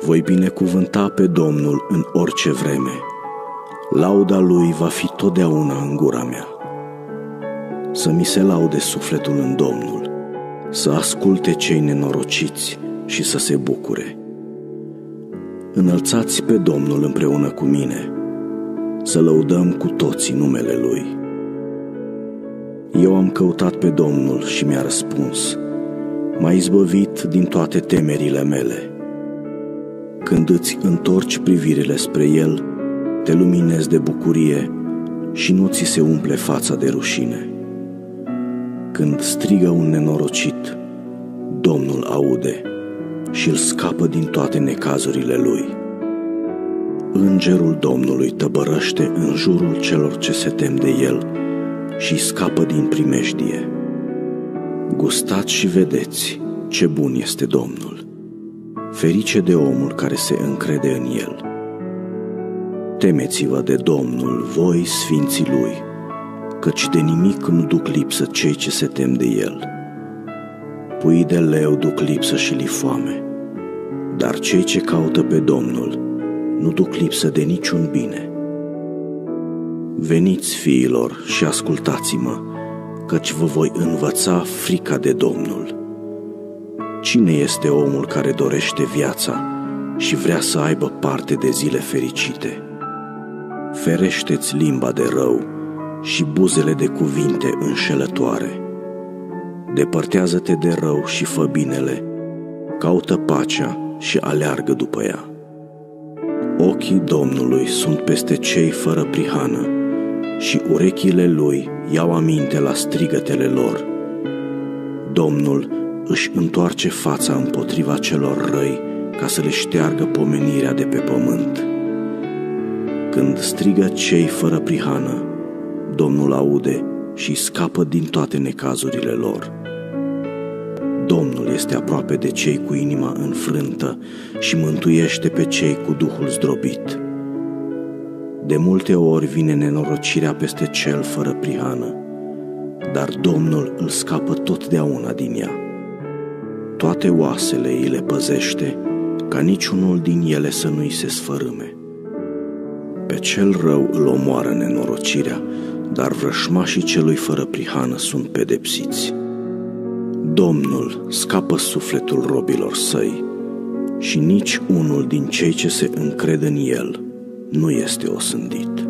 Voi binecuvânta pe Domnul în orice vreme. Lauda Lui va fi totdeauna în gura mea. Să mi se laude sufletul în Domnul, să asculte cei nenorociți și să se bucure. Înălțați pe Domnul împreună cu mine, să lăudăm cu toții numele Lui. Eu am căutat pe Domnul și mi-a răspuns, m-a izbăvit din toate temerile mele. Când îți întorci privirile spre El, te luminezi de bucurie și nu ți se umple fața de rușine. Când strigă un nenorocit, Domnul aude și îl scapă din toate necazurile lui. Îngerul Domnului tăbărăște în jurul celor ce se tem de El și scapă din primejdie. Gustați și vedeți ce bun este Domnul. Ferice de omul care se încrede în El. Temeți-vă de Domnul, voi sfinții Lui, căci de nimic nu duc lipsă cei ce se tem de El. Puii de leu duc lipsă și li foame, dar cei ce caută pe Domnul nu duc lipsă de niciun bine. Veniți, fiilor, și ascultați-mă, căci vă voi învăța frica de Domnul. Cine este omul care dorește viața și vrea să aibă parte de zile fericite? Ferește-ți limba de rău și buzele de cuvinte înșelătoare. Depărtează-te de rău și fă binele, caută pacea și aleargă după ea. Ochii Domnului sunt peste cei fără prihană și urechile Lui iau aminte la strigătele lor. Domnul își întoarce fața împotriva celor răi ca să le șteargă pomenirea de pe pământ. Când strigă cei fără prihană, Domnul aude și scapă din toate necazurile lor. Domnul este aproape de cei cu inima înfrântă și mântuiește pe cei cu duhul zdrobit. De multe ori vine nenorocirea peste cel fără prihană, dar Domnul îl scapă totdeauna din ea. Toate oasele îi le păzește, ca niciunul din ele să nu-i se sfărâme. Pe cel rău îl omoară nenorocirea, dar vrășmașii celui fără prihană sunt pedepsiți. Domnul scapă sufletul robilor săi și nici unul din cei ce se încred în El nu este osândit.